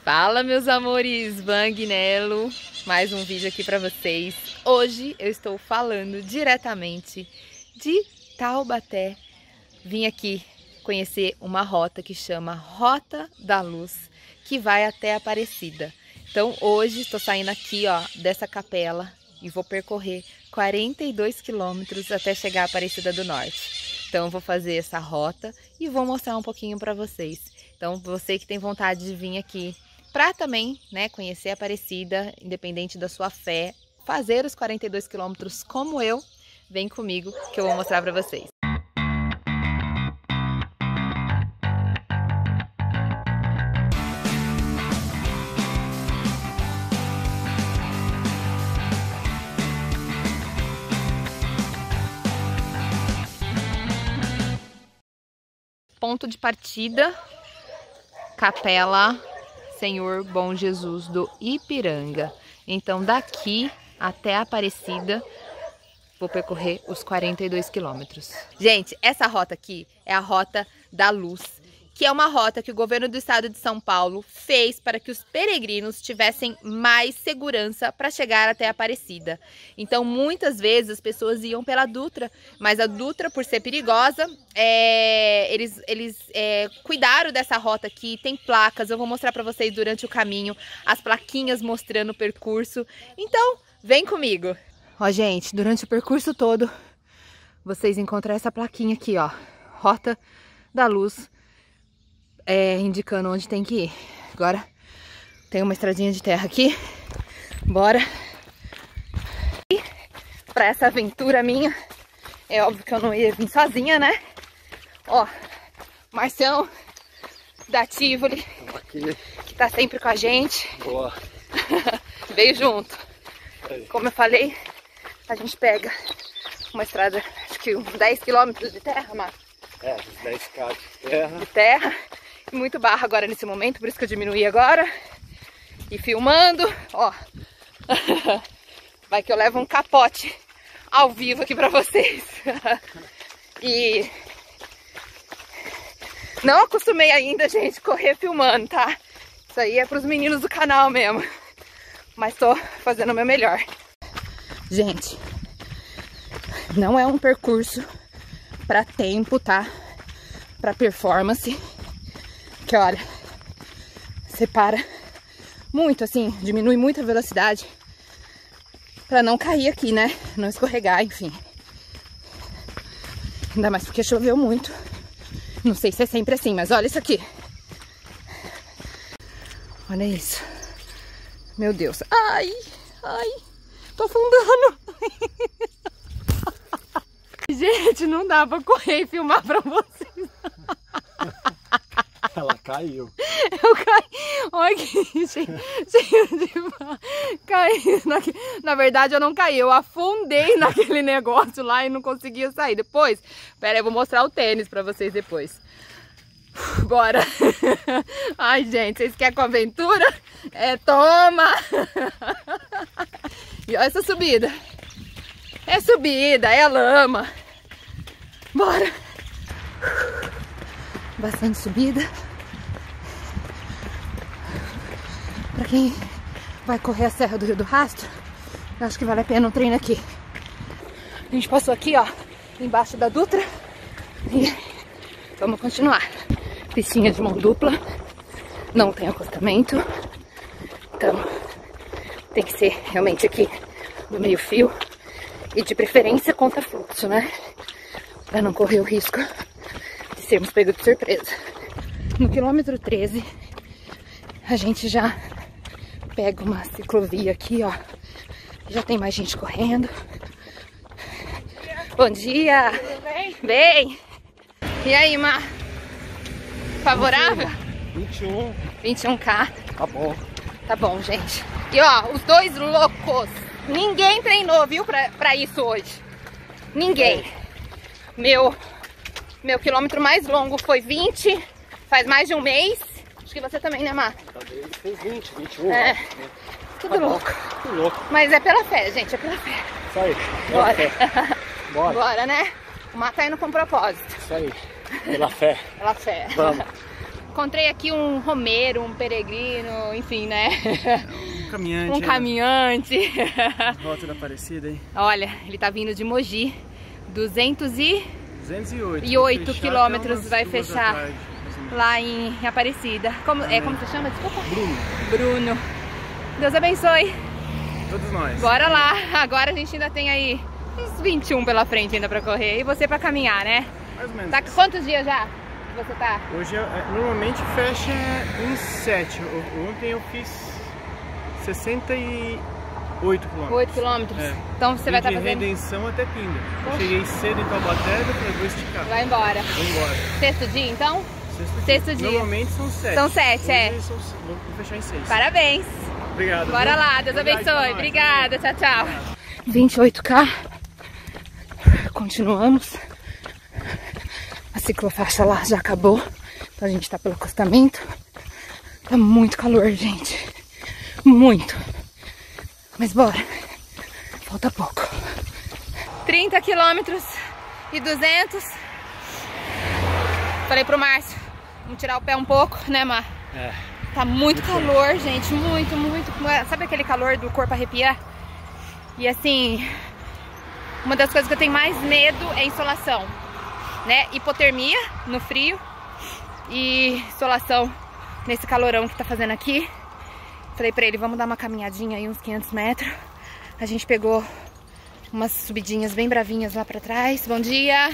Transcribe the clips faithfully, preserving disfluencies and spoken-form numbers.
Fala, meus amores, Bang Nelo, mais um vídeo aqui pra vocês. Hoje eu estou falando diretamente de Taubaté. Vim aqui conhecer uma rota que chama Rota da Luz, que vai até Aparecida. Então hoje estou saindo aqui, ó, dessa capela e vou percorrer quarenta e dois quilômetros até chegar a Aparecida do Norte. Então eu vou fazer essa rota e vou mostrar um pouquinho pra vocês. Então você que tem vontade de vir aqui para também, né, conhecer a Aparecida, independente da sua fé, fazer os quarenta e dois quilômetros como eu, vem comigo que eu vou mostrar para vocês. Ponto de partida, Capela Senhor Bom Jesus do Ipiranga. Então daqui até Aparecida vou percorrer os quarenta e dois quilômetros. Gente, essa rota aqui é a Rota da Luz, que é uma rota que o governo do estado de São Paulo fez para que os peregrinos tivessem mais segurança para chegar até Aparecida. Então, muitas vezes as pessoas iam pela Dutra, mas a Dutra, por ser perigosa, é, eles, eles é, cuidaram dessa rota aqui, tem placas, eu vou mostrar para vocês durante o caminho, as plaquinhas mostrando o percurso. Então, vem comigo! Ó, gente, durante o percurso todo, vocês encontram essa plaquinha aqui, ó, Rota da Luz, É, indicando onde tem que ir. Agora tem uma estradinha de terra aqui. Bora. E pra essa aventura minha, é óbvio que eu não ia vir sozinha, né? Ó, Marcião da Tivoli, que tá sempre com a gente. Boa. Veio junto. Como eu falei, a gente pega uma estrada, acho que uns dez quilômetros de terra, Marcos. É, uns dez quilômetros de terra. De terra. Muito barro agora nesse momento, por isso que eu diminuí agora. E filmando, ó. Vai que eu levo um capote ao vivo aqui pra vocês. E não acostumei ainda, gente, correr filmando, tá? Isso aí é pros meninos do canal mesmo. Mas tô fazendo o meu melhor. Gente, não é um percurso pra tempo, tá? Pra performance. Que olha, separa muito, assim, diminui muito a velocidade pra não cair aqui, né? Não escorregar, enfim. Ainda mais porque choveu muito. Não sei se é sempre assim, mas olha isso aqui. Olha isso. Meu Deus. Ai, ai, tô afundando. Gente, não dá pra correr e filmar pra vocês. Ela caiu. Eu caí. Olha aqui, cheio, cheio de... Caí. Na verdade, eu não caí. Eu afundei naquele negócio lá e não conseguia sair. Depois, pera aí, eu vou mostrar o tênis pra vocês depois. Bora. Ai, gente, vocês querem com aventura? É, toma. E olha essa subida. É subida, é lama. Bora. Bastante subida. Pra quem vai correr a Serra do Rio do Rastro, eu acho que vale a pena um treino aqui. A gente passou aqui, ó, embaixo da Dutra. E vamos continuar. Pistinha de mão dupla. Não tem acostamento. Então, tem que ser realmente aqui no meio fio. E de preferência contra fluxo, né? Pra não correr o risco de sermos pegos de surpresa. No quilômetro treze, a gente já pega uma ciclovia aqui, ó. Já tem mais gente correndo. Bom dia! Bem? Bem! E aí, Mar? Favorável? vinte e um. vinte e um K. Tá bom. Tá bom, gente. E ó, os dois loucos. Ninguém treinou, viu, pra, pra isso hoje. Ninguém. Meu, meu quilômetro mais longo foi vinte, faz mais de um mês. Acho que você também, né, Mar? Também fez vinte, vinte e um. É. Né? Tudo Tá louco. bom. Tudo louco. Mas é pela fé, gente, é pela fé. Isso aí. Bora. Fé. Bora. Bora, né? O Mar tá indo com propósito. Isso aí. Pela fé. Pela fé. Vamos. encontrei aqui um romeiro, um peregrino, enfim, né? Um caminhante. Um caminhante. Rota da Aparecida, hein? Olha, ele tá vindo de Mogi. duzentos e oito quilômetros vai fechar lá em Aparecida. Como, é, como você chama? Desculpa. Bruno. Bruno. Deus abençoe. Todos nós. Bora lá. Agora a gente ainda tem aí uns vinte e um pela frente ainda pra correr. E você pra caminhar, né? Mais ou menos. Tá quantos dias já que você tá? Hoje, normalmente, fecha em sete. Ontem eu fiz sessenta e oito quilômetros. oito quilômetros? É. Então você vai estar de fazendo... Redenção até Pinda. Eu Oxe. cheguei cedo em Taubaté, eu falei, vou esticar. Vai embora. Vou embora. Sexto dia, então? Sexto, Sexto dia. Normalmente são sete. São sete, Hoje é. São, vou fechar em seis. Parabéns. Obrigado. Bora viu? lá, Deus Obrigado, abençoe. nós. Obrigada, tchau, tchau. vinte e oito K. Continuamos. A ciclofaixa lá já acabou. Então a gente tá pelo acostamento. Tá muito calor, gente. Muito. Mas bora. Falta pouco. trinta quilômetros e duzentos. Falei pro Márcio, vamos tirar o pé um pouco, né, Mar? É. Tá muito calor, gente. Muito, muito. Sabe aquele calor do corpo arrepiar? E assim, uma das coisas que eu tenho mais medo é insolação, né? Hipotermia no frio e insolação nesse calorão que tá fazendo aqui. Falei pra ele, vamos dar uma caminhadinha aí, uns quinhentos metros. A gente pegou umas subidinhas bem bravinhas lá pra trás. Bom dia!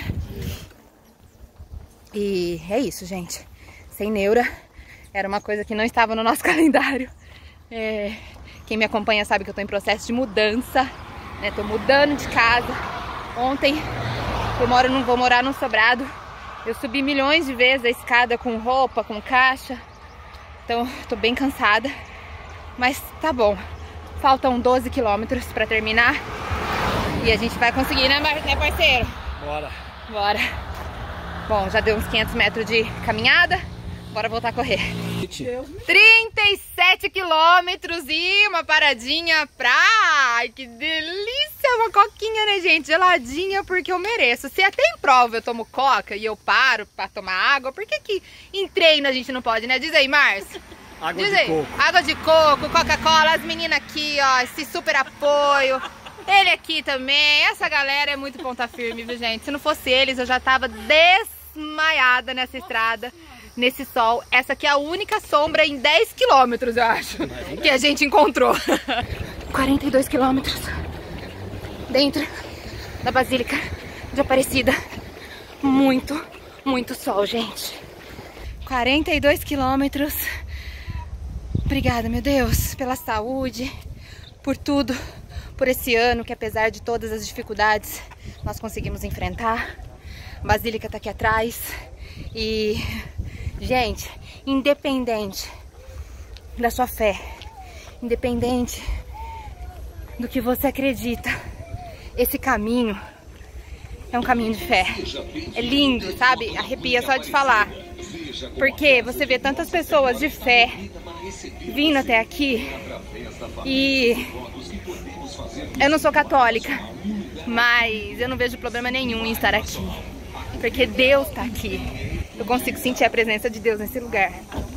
E é isso, gente. Sem neura. Era uma coisa que não estava no nosso calendário. É... Quem me acompanha sabe que eu tô em processo de mudança, né? Tô mudando de casa. Ontem eu moro num, vou morar num sobrado. Eu subi milhões de vezes a escada com roupa, com caixa. Então tô bem cansada. Mas tá bom. Faltam doze quilômetros pra terminar. E a gente vai conseguir, né, né, parceiro? Bora. Bora. Bom, já deu uns quinhentos metros de caminhada. Bora voltar a correr. trinta e sete quilômetros e uma paradinha pra... Ai, que delícia! Uma coquinha, né, gente? Geladinha, porque eu mereço. Se até em prova eu tomo coca e eu paro pra tomar água, por que que em treino a gente não pode, né? Diz aí, Márcio. Água Diz de aí. coco. Água de coco, Coca-Cola, as meninas aqui, ó, esse super apoio. Ele aqui também. Essa galera é muito ponta firme, viu, gente? Se não fosse eles, eu já tava desmaiada nessa estrada. Nesse sol, essa aqui é a única sombra em dez quilômetros, eu acho, que a gente encontrou. quarenta e dois quilômetros dentro da Basílica de Aparecida. Muito, muito sol, gente. quarenta e dois quilômetros. Obrigada, meu Deus, pela saúde, por tudo, por esse ano que, apesar de todas as dificuldades, nós conseguimos enfrentar. A Basílica tá aqui atrás e... Gente, independente da sua fé, independente do que você acredita, esse caminho é um caminho de fé. É lindo, sabe? Arrepia só de falar. Porque você vê tantas pessoas de fé vindo até aqui e eu não sou católica, mas eu não vejo problema nenhum em estar aqui. Porque Deus está aqui. Eu consigo sentir a presença de Deus nesse lugar.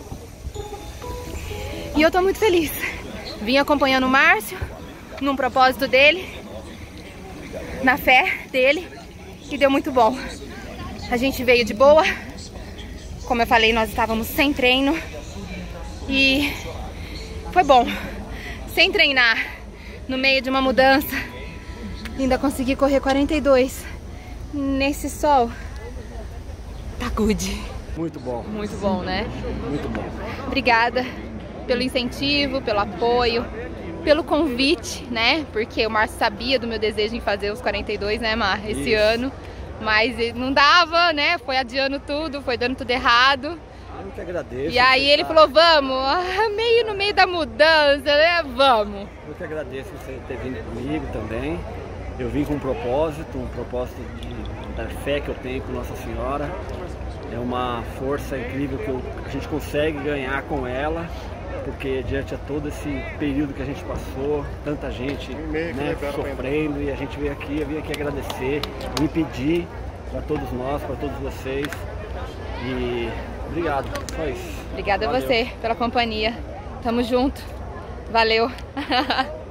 E eu tô muito feliz. Vim acompanhando o Márcio num propósito dele, na fé dele, e deu muito bom. A gente veio de boa. Como eu falei, nós estávamos sem treino e foi bom. Sem treinar, no meio de uma mudança, ainda consegui correr quarenta e dois nesse sol. Tá good. Muito bom. Muito bom, né? Muito bom. Obrigada pelo incentivo, pelo apoio, pelo convite, né? Porque o Márcio sabia do meu desejo em fazer os quarenta e dois, né, Mar? Esse Isso. ano. Mas não dava, né? Foi adiando tudo, foi dando tudo errado. Eu que agradeço. E aí ele falou, vamos, meio no meio da mudança, né? Vamos. Eu que agradeço você ter vindo comigo também. Eu vim com um propósito, um propósito de, da fé que eu tenho com Nossa Senhora. É uma força incrível que eu, a gente consegue ganhar com ela, porque diante de todo esse período que a gente passou, tanta gente, né, sofrendo, e a gente veio aqui, eu vim aqui agradecer, vim pedir para todos nós, para todos vocês, e Obrigado, só isso. Obrigada Valeu. a você pela companhia. Tamo junto. Valeu.